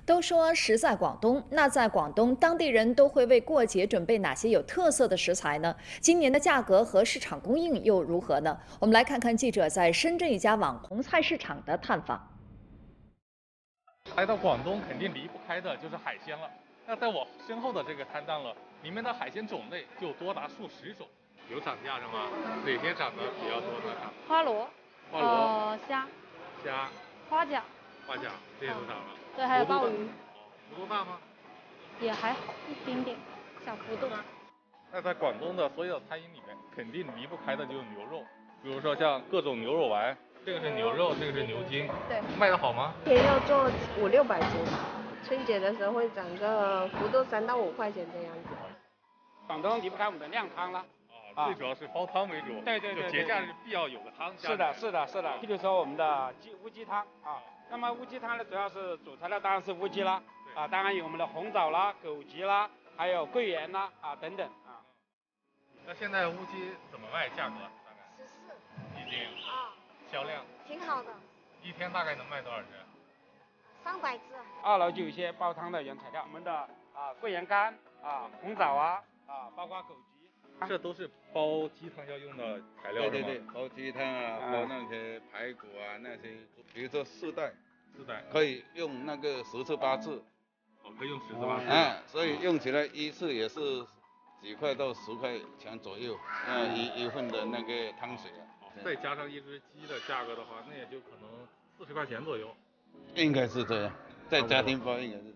都说食在广东，那在广东，当地人都会为过节准备哪些有特色的食材呢？今年的价格和市场供应又如何呢？我们来看看记者在深圳一家网红菜市场的探访。 来到广东，肯定离不开的就是海鲜了。那在我身后的这个摊档了，里面的海鲜种类就多达数十种。有涨价是吗？哪些涨得比较多呢？ 花螺，虾， 虾， 花甲， 这些都涨了。 对，还有鲍鱼。 幅度大吗？ 也还好，一丁点，小幅度。 那在广东的所有餐饮里面，肯定离不开的就是牛肉，比如说像各种牛肉丸，这个是牛肉，这个是牛筋， 对， 卖得好吗？ 天要做500-600斤，春节的时候会涨个幅度3到5块钱这样子。 广东离不开我们的靓汤啦。 最主要是煲汤为主。 对， 就节假日必要有个汤。 是的。譬如说我们的乌鸡汤啊，那么乌鸡汤呢，主要是主材料当然是乌鸡啦，当然有我们的红枣啦、枸杞啦，还有桂圆啦等等啊。 那现在乌鸡怎么卖？价格大概 14 一斤销量挺好的， 一天大概能卖多少只 ？300只。 2楼就有一些煲汤的原材料，我们的桂圆干红枣包括枸杞。 这都是煲鸡汤要用的材料是吗？ 对，煲鸡汤煲那些排骨那些，比如说4袋，可以用那个10次8次。 可以用10次8次。 所以用起来一次也是几块到10块钱左右，一份的那个汤水再加上一只鸡的价格的话，那也就可能40块钱左右。 应该是这样，在家庭煲应该是。